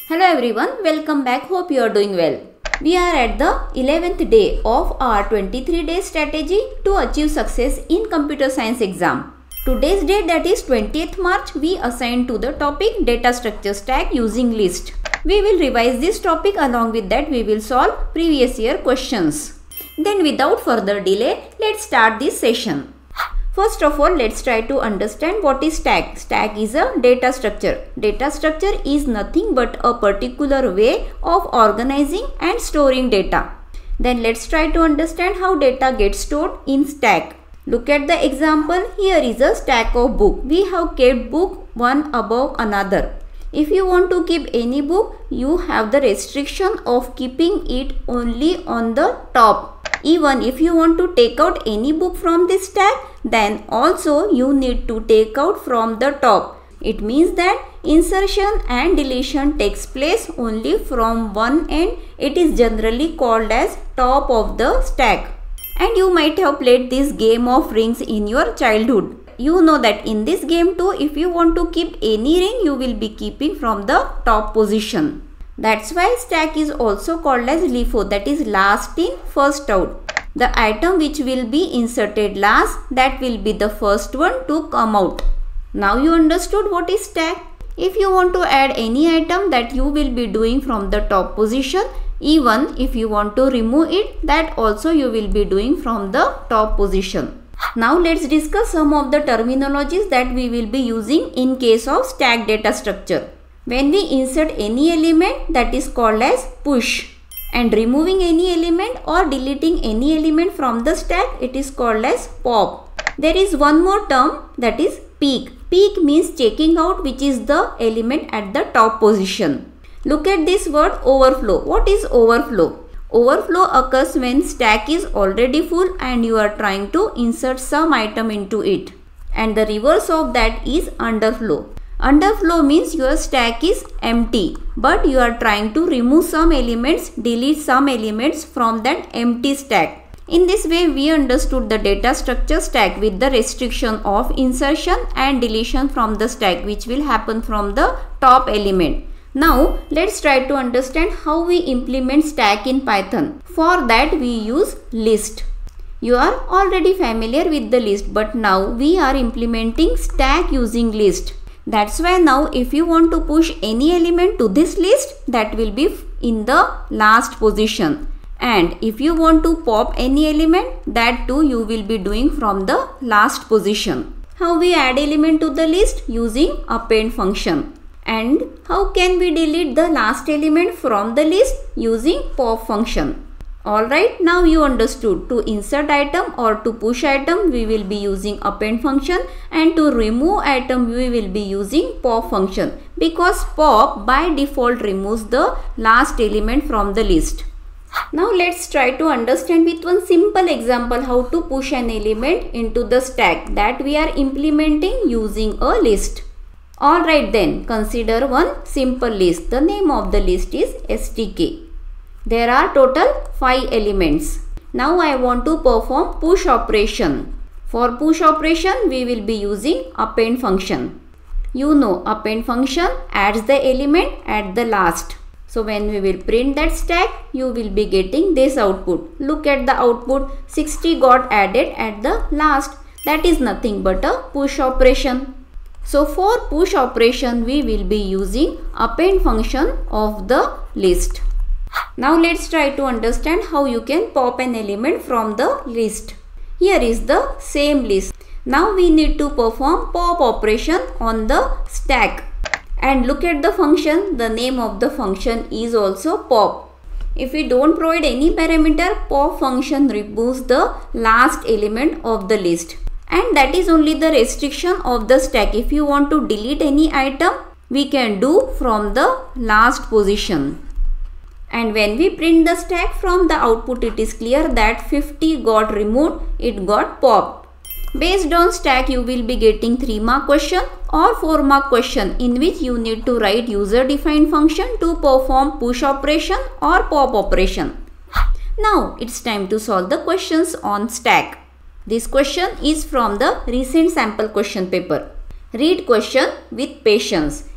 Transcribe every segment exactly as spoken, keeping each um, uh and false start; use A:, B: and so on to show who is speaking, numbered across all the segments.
A: Hello everyone, welcome back. Hope you are doing well. We are at the eleventh day of our twenty-three day strategy to achieve success in computer science exam. Today's date, that is twentieth March, we assigned to the topic data structure stack using list. We will revise this topic, along with that we will solve previous year questions. Then without further delay, let's start this session. First of all, let's try to understand what is stack. Stack is a data structure. Data structure is nothing but a particular way of organizing and storing data. Then let's try to understand how data gets stored in stack. Look at the example. Here is a stack of book. We have kept book one above another. If you want to keep any book, you have the restriction of keeping it only on the top. Even if you want to take out any book from this stack, then also you need to take out from the top. It means that insertion and deletion takes place only from one end. It is generally called as top of the stack. And you might have played this game of rings in your childhood. You know that in this game too, if you want to keep any ring, you will be keeping from the top position. That's why stack is also called as LIFO, that is last in, first out. The item which will be inserted last, that will be the first one to come out. Now you understood what is stack. If you want to add any item, that you will be doing from the top position. Even if you want to remove it, that also you will be doing from the top position. Now let's discuss some of the terminologies that we will be using in case of stack data structure. When we insert any element, that is called as push, and removing any element or deleting any element from the stack, it is called as pop. There is one more term, that is peek. Peek means checking out which is the element at the top position. Look at this word overflow. What is overflow? Overflow occurs when stack is already full and you are trying to insert some item into it. And the reverse of that is underflow. Underflow means your stack is empty, but you are trying to remove some elements, delete some elements from that empty stack. In this way, we understood the data structure stack with the restriction of insertion and deletion from the stack, which will happen from the top element. Now, let's try to understand how we implement stack in Python. For that, we use list. You are already familiar with the list, but now we are implementing stack using list. That's why now if you want to push any element to this list, that will be in the last position. And if you want to pop any element, that too you will be doing from the last position. How we add element to the list? Using append function. And how can we delete the last element from the list? Using pop function. Alright, now you understood. To insert item or to push item, we will be using append function, and to remove item, we will be using pop function, because pop by default removes the last element from the list. Now let's try to understand with one simple example how to push an element into the stack that we are implementing using a list. Alright then, consider one simple list. The name of the list is S T K. There are total five elements. Now I want to perform push operation. For push operation, we will be using append function. You know append function adds the element at the last. So when we will print that stack, you will be getting this output. Look at the output, sixty got added at the last. That is nothing but a push operation. So for push operation, we will be using append function of the list. Now let's try to understand how you can pop an element from the list. Here is the same list. Now we need to perform pop operation on the stack. And look at the function. The name of the function is also pop. If we don't provide any parameter, pop function removes the last element of the list. And that is only the restriction of the stack. If you want to delete any item, we can do from the last position. And when we print the stack, from the output, it is clear that fifty got removed, it got popped. Based on stack, you will be getting three mark question or four mark question, in which you need to write user defined function to perform push operation or pop operation. Now it's time to solve the questions on stack. This question is from the recent sample question paper. Read question with patience.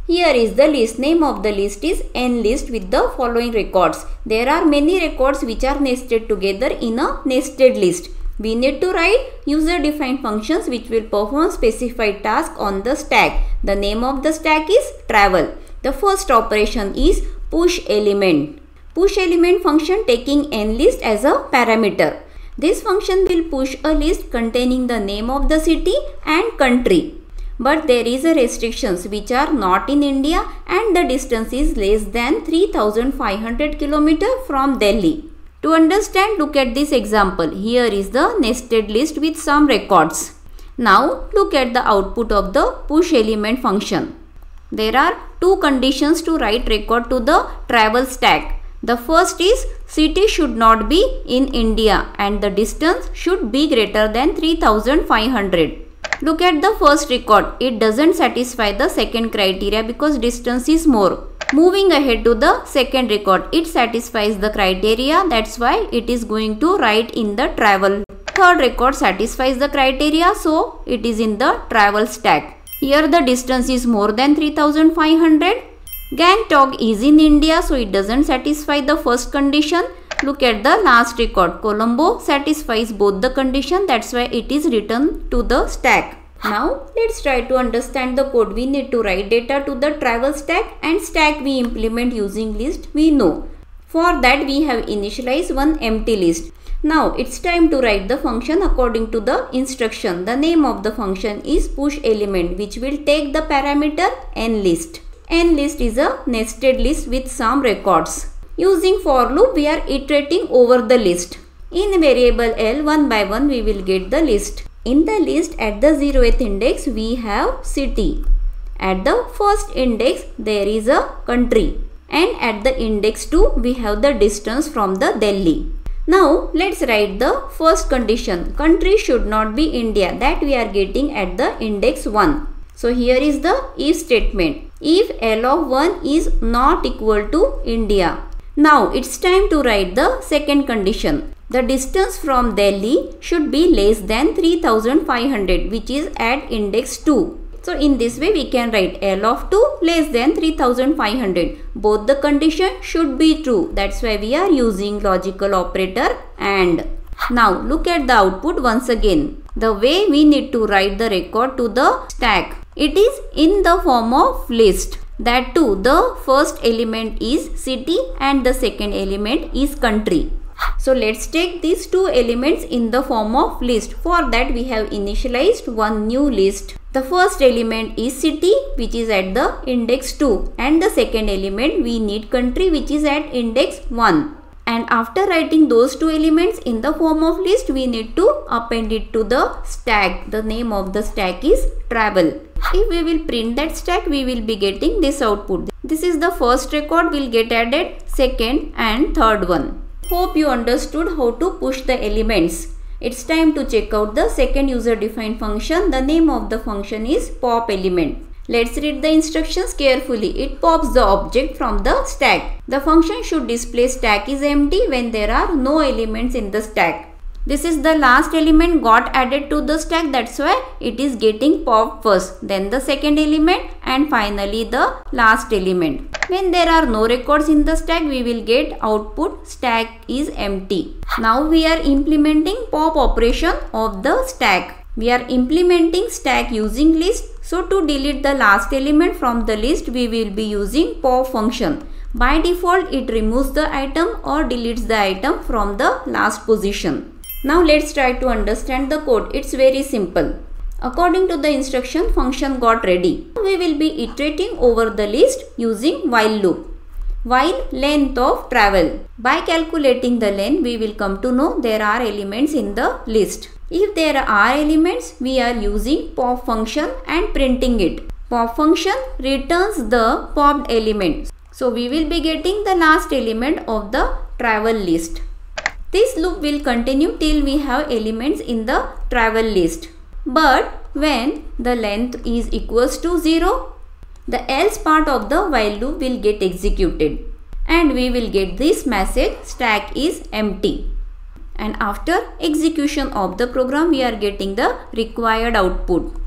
A: Here is the list. Name of the list is nList with the following records. There are many records which are nested together in a nested list. We need to write user defined functions which will perform specified task on the stack. The name of the stack is travel. The first operation is push element. Push element function taking nList as a parameter. This function will push a list containing the name of the city and country. But there is a restrictions which are not in India and the distance is less than three thousand five hundred kilometers from Delhi. To understand, look at this example. Here is the nested list with some records. Now look at the output of the push element function. There are two conditions to write record to the travel stack. The first is city should not be in India and the distance should be greater than three thousand five hundred. Look at the first record. It doesn't satisfy the second criteria because distance is more. Moving ahead to the second record, it satisfies the criteria. That's why it is going to write in the travel. Third record satisfies the criteria, so it is in the travel stack. Here the distance is more than three thousand five hundred. Gangtok is in India, so it doesn't satisfy the first condition. Look at the last record. Colombo satisfies both the condition. That's why it is written to the stack. Now let's try to understand the code. We need to write data to the travel stack and stack we implement using list we know. For that we have initialized one empty list. Now it's time to write the function according to the instruction. The name of the function is push element which will take the parameter nList. nList is a nested list with some records. Using for loop, we are iterating over the list. In variable L, one by one we will get the list. In the list at the zeroth index we have city. At the first index there is a country. And at the index two we have the distance from the Delhi. Now let's write the first condition. Country should not be India. That we are getting at the index one. So here is the if statement. If L of one is not equal to India. Now it's time to write the second condition. The distance from Delhi should be less than three thousand five hundred which is at index two. So in this way we can write L of two less than three thousand five hundred. Both the condition should be true. That's why we are using logical operator AND. Now look at the output once again. The way we need to write the record to the stack. It is in the form of list. That too, the first element is city and the second element is country. So let's take these two elements in the form of list. For that we have initialized one new list. The first element is city which is at the index two and the second element we need country which is at index one. And after writing those two elements in the form of list, we need to append it to the stack. The name of the stack is travel. If we will print that stack, we will be getting this output. This is the first record will get added, second and third one. Hope you understood how to push the elements. It's time to check out the second user defined function. The name of the function is pop element. Let's read the instructions carefully. It pops the object from the stack. The function should display stack is empty when there are no elements in the stack. This is the last element got added to the stack. That's why it is getting popped first, then the second element and finally the last element. When there are no records in the stack, we will get output stack is empty. Now we are implementing pop operation of the stack. We are implementing stack using list. So to delete the last element from the list, we will be using pop function. By default, it removes the item or deletes the item from the last position. Now let's try to understand the code. It's very simple. According to the instruction, function got ready. We will be iterating over the list using while loop. While length of travel. By calculating the length, we will come to know there are elements in the list. If there are elements, we are using pop function and printing it. Pop function returns the popped element. So we will be getting the last element of the travel list. This loop will continue till we have elements in the travel list. But when the length is equals to zero, the else part of the while loop will get executed. And we will get this message stack is empty. And after execution of the program, we are getting the required output.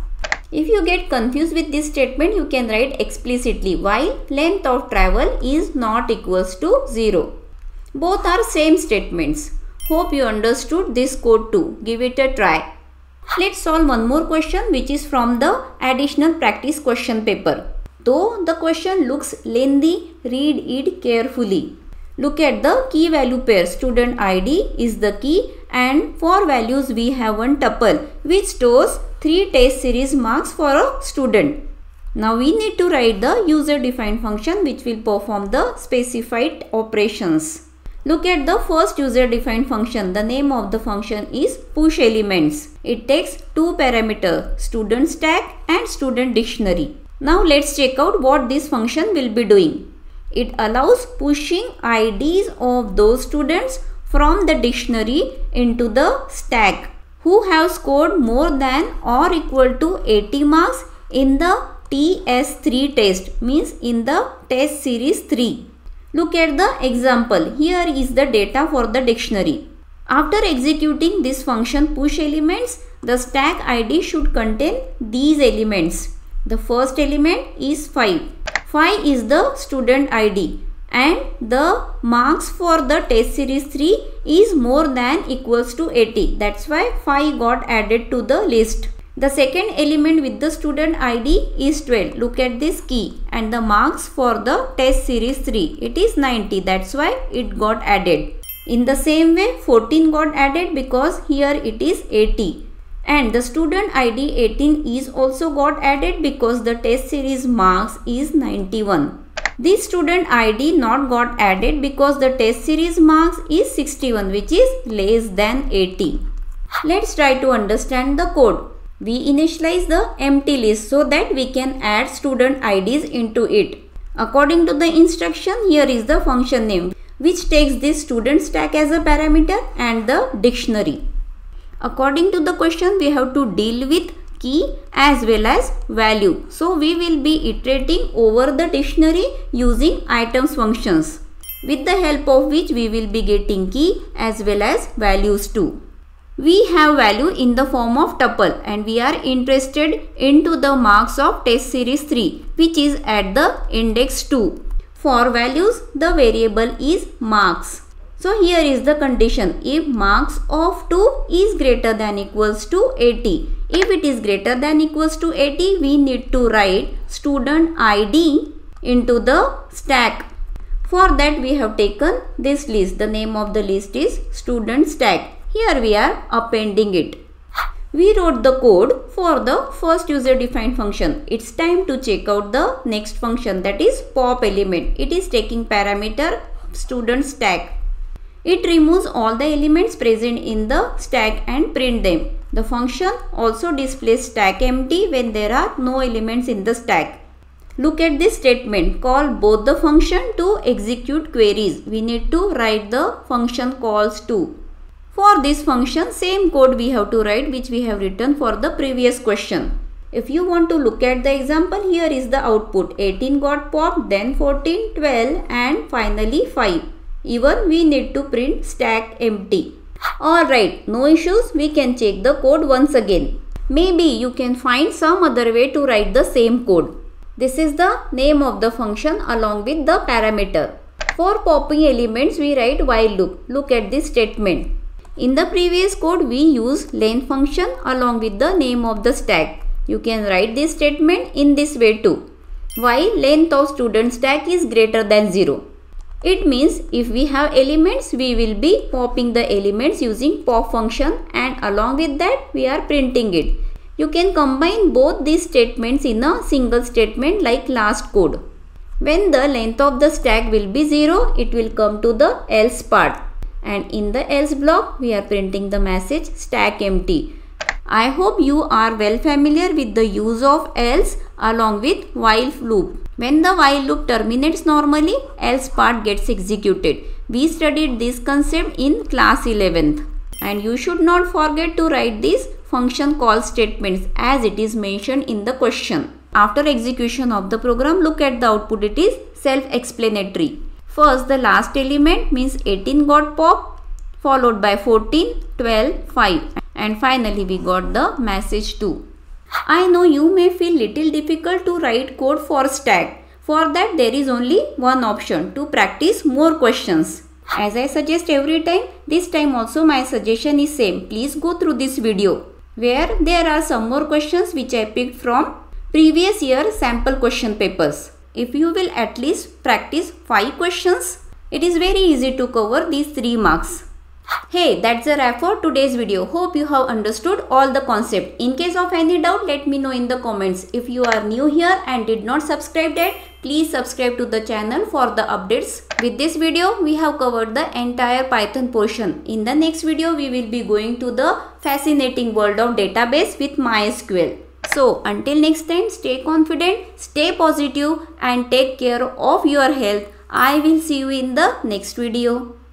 A: If you get confused with this statement, you can write explicitly while length of travel is not equals to zero. Both are same statements. Hope you understood this code too. Give it a try. Let's solve one more question which is from the additional practice question paper. Though the question looks lengthy, read it carefully. Look at the key value pair. Student I D is the key and for values we have one tuple which stores three test series marks for a student. Now we need to write the user defined function which will perform the specified operations. Look at the first user defined function. The name of the function is push elements. It takes two parameters, student stack and student dictionary. Now let's check out what this function will be doing. It allows pushing I Ds of those students from the dictionary into the stack who have scored more than or equal to eighty marks in the T S three test, means in the test series three. Look at the example. Here is the data for the dictionary. After executing this function push elements, the stack I D should contain these elements. The first element is five. five is the student I D and the marks for the test series three is more than equals to eighty. That's why five got added to the list. The second element with the student I D is twelve. Look at this key and the marks for the test series three. It is ninety. That's why it got added. In the same way, fourteen got added because here it is eighty. And the student I D eighteen is also got added because the test series marks is ninety-one. This student I D not got added because the test series marks is sixty-one, which is less than eighty. Let's try to understand the code. We initialize the empty list so that we can add student I Ds into it. According to the instruction, here is the function name which takes this student stack as a parameter and the dictionary. According to the question, we have to deal with key as well as value. So we will be iterating over the dictionary using items functions, with the help of which we will be getting key as well as values too. We have value in the form of tuple and we are interested into the marks of test series three, which is at the index two. For values, the variable is marks. So here is the condition. If marks of two is greater than equals to eighty. If it is greater than equals to eighty, we need to write student I D into the stack. For that we have taken this list. The name of the list is student stack. Here we are appending it. We wrote the code for the first user defined function. It's time to check out the next function, that is pop element. It is taking parameter student stack. It removes all the elements present in the stack and print them. The function also displays stack empty when there are no elements in the stack. Look at this statement. Call both the function to execute queries. We need to write the function calls too. For this function, same code we have to write which we have written for the previous question. If you want to look at the example, here is the output. eighteen got popped, then fourteen, twelve and finally five. Even we need to print stack empty. Alright, no issues. We can check the code once again. Maybe you can find some other way to write the same code. This is the name of the function along with the parameter. For popping elements, we write while loop. Look at this statement. In the previous code, we use length function along with the name of the stack. You can write this statement in this way too. While length of student stack is greater than zero. It means if we have elements, we will be popping the elements using pop function and along with that we are printing it. You can combine both these statements in a single statement like last code. When the length of the stack will be zero, it will come to the else part. And in the else block, we are printing the message stack empty. I hope you are well familiar with the use of else along with while loop. When the while loop terminates normally, else part gets executed. We studied this concept in class eleventh. And you should not forget to write these function call statements as it is mentioned in the question. After execution of the program, look at the output. It is self-explanatory. First, the last element means eighteen got popped, followed by fourteen, twelve, five and finally we got the message two. I know you may feel little difficult to write code for stack. For that there is only one option, to practice more questions. As I suggest every time, this time also my suggestion is same. Please go through this video where there are some more questions which I picked from previous year sample question papers. If you will at least practice five questions, it is very easy to cover these three marks. Hey, that's a wrap for today's video. Hope you have understood all the concept. In case of any doubt, let me know in the comments. If you are new here and did not subscribe yet, please subscribe to the channel for the updates. With this video, we have covered the entire Python portion. In the next video, we will be going to the fascinating world of database with MySQL. So, until next time, stay confident, stay positive and take care of your health. I will see you in the next video.